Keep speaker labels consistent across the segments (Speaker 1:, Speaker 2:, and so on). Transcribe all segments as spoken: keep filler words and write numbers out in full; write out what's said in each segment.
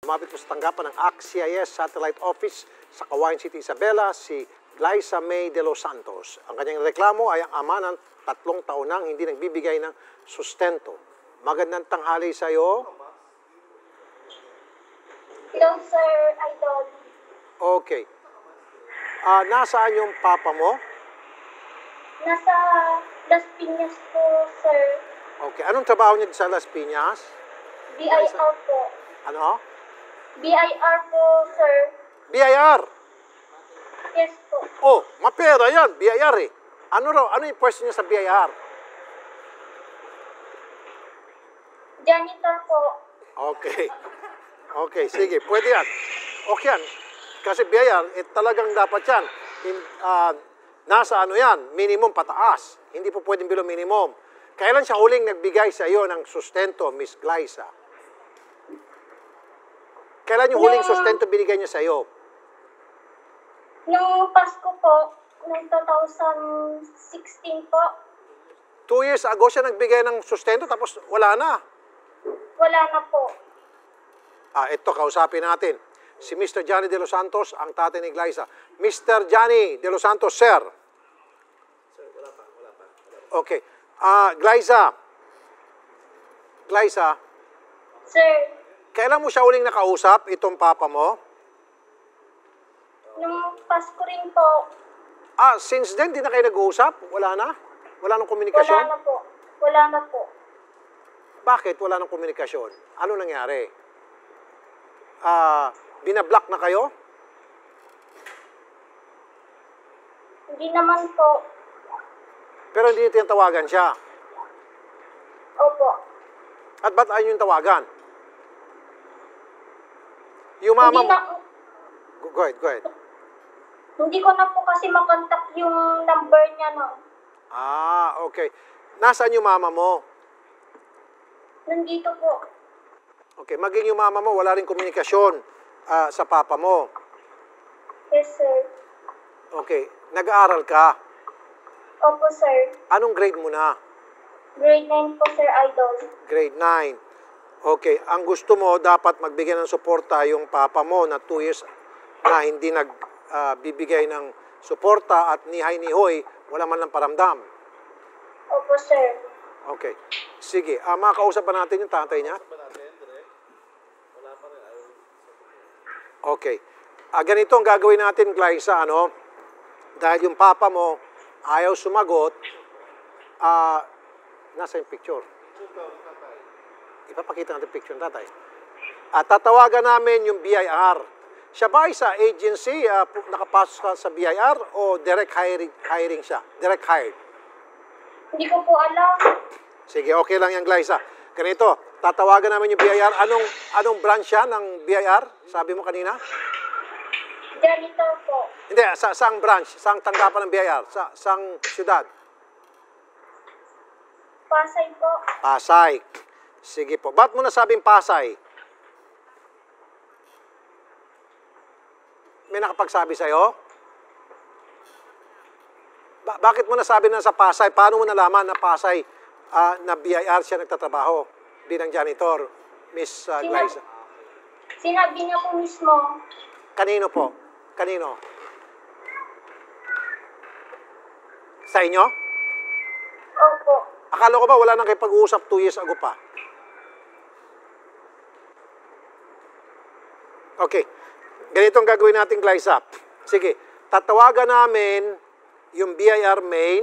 Speaker 1: Lumapit po sa tanggapan ng A C C I S Satellite Office sa Kawayan City, Isabela, si Glyza May de los Santos. Ang kanyang reklamo ay ang ama ng tatlong taon nang hindi nagbibigay ng sustento. Magandang tanghali sa iyo.
Speaker 2: Hello, Sir Idol.
Speaker 1: Okay. Ah, nasaan yung papa mo?
Speaker 2: Nasa Las Piñas po, Sir.
Speaker 1: Okay. Anong trabaho niya sa Las Piñas?
Speaker 2: B I R po.
Speaker 1: Ano?
Speaker 2: B I R po, Sir.
Speaker 1: B I R.
Speaker 2: Yes po.
Speaker 1: Oh, mapera yan. B I R eh. Ano raw? Ano yung pwesto niya sa B I R?
Speaker 2: Janitor po.
Speaker 1: Okay. Okay, sige. Pwede yan. Okay yan. Kasi B I R, eh, talagang dapat yan. In, uh, nasa ano yan? Minimum pataas. Hindi po pwedeng below minimum. Kailan siya huling nagbigay sa iyo ng sustento, Miss Glyza? Kailan yung huling
Speaker 2: Nung-
Speaker 1: sustento binigay niya sa iyo?
Speaker 2: Nung Pasko po, noong two thousand sixteen po,
Speaker 1: Two years ago siya nagbigay ng sustento tapos wala na.
Speaker 2: wala na po.
Speaker 1: Ah, ito, kausapin natin. Si Mister Johnny De Los Santos, ang tatay ni Glyza. Mister Johnny De Los Santos, sir. Sir, wala pa, wala pa. Okay. Ah, Glyza. Glyza,
Speaker 2: Sir,
Speaker 1: kailan mo siya uling nakausap, itong papa mo?
Speaker 2: nung Pasko rin po,
Speaker 1: Ah, since then, di na kayo nag-uusap? Wala na? Wala nang
Speaker 2: wala
Speaker 1: komunikasyon?
Speaker 2: na po. Wala na po.
Speaker 1: Bakit wala nang komunikasyon? Ano nangyari? Ah, binablock na kayo?
Speaker 2: Hindi naman po.
Speaker 1: Pero hindi niyo tinatawagan siya.
Speaker 2: Opo.
Speaker 1: At ba't ayaw yung tawagan? Yung mama
Speaker 2: Hindi
Speaker 1: mo...
Speaker 2: na,
Speaker 1: Go go ahead, go ahead.
Speaker 2: hindi ko na po kasi makontak yung number niya no.
Speaker 1: Ah, okay. Nasaan yung mama mo?
Speaker 2: Nandito po.
Speaker 1: Okay, maging yung mama mo, wala rin komunikasyon ah, sa papa mo.
Speaker 2: Yes, sir.
Speaker 1: Okay, nag-aaral ka.
Speaker 2: Opo, sir.
Speaker 1: Anong grade mo na?
Speaker 2: Grade nine po, Sir Idol.
Speaker 1: Grade nine. Okay, ang gusto mo, dapat magbigay ng suporta yung papa mo na two years na hindi nagbibigay ng suporta at nihay ni Hoy, wala man lang paramdam.
Speaker 2: Opo, sir.
Speaker 1: Okay. Sige, ah, makakausap pa natin yung tatay niya? Okay. Ah, ganito ang gagawin natin, Glyza, ano? Dahil yung papa mo ayaw sumagot, ah, nasa yung picture? Ipapakita natin picture ng tatay. At tatawagan namin yung B I R. Siya ba ay sa agency, ah, nakapasok sa B I R o direct hiring, hiring siya? Direct hired?
Speaker 2: Hindi ko po alam.
Speaker 1: Sige, okay lang yan, Glyza. Ganito, tatawagan namin yung B I R. Anong, anong branch siya ng B I R? Sabi mo kanina?
Speaker 2: Janitor po.
Speaker 1: Hindi, sa saang branch? Saang tanggapan ng B I R? Sa saang syudad?
Speaker 2: Pasay po.
Speaker 1: Pasay. Sige po. Ba't mo nasabing Pasay? May nakapagsabi sa'yo? Ba- bakit mo nasabi na sa Pasay? Paano mo nalaman na Pasay ah, na B I R siya nagtatrabaho bilang janitor, Miss uh,
Speaker 2: Sina-
Speaker 1: Glyza?
Speaker 2: Sinabi niya po mismo.
Speaker 1: Kanino po? Kanino? Sa inyo?
Speaker 2: Opo.
Speaker 1: Akala ko ba wala nang kayo pag-uusap two years ago pa? Okay. Ganito ang gagawin natin, Glyza. Sige, tatawagan namin yung B I R main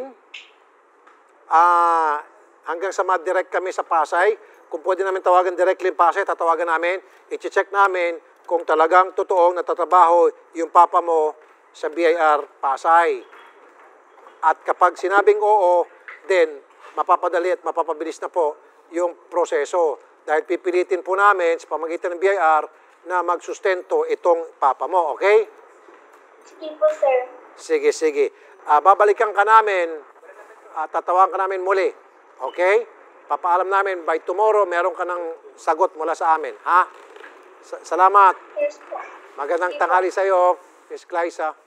Speaker 1: ah, hanggang sa ma-direct kami sa Pasay. Kung pwede namin tawagan directly yung Pasay, tatawagan namin. I-check namin kung talagang totoong natatrabaho yung papa mo sa B I R Pasay. At kapag sinabing oo, then mapapadali at mapapabilis na po yung proseso. Dahil pipilitin po namin sa pamagitan ng B I R na magsustento itong papa mo, okay?
Speaker 2: Sige po, sir.
Speaker 1: Sige, sige. Ah, babalikan ka namin at tatawagan ka namin muli, okay? Papaalam namin by tomorrow meron ka ng sagot mula sa amin, ha? Sa- salamat.
Speaker 2: Yes po.
Speaker 1: Magandang
Speaker 2: Sige po.
Speaker 1: tanghali sa iyo, Miss Glyza.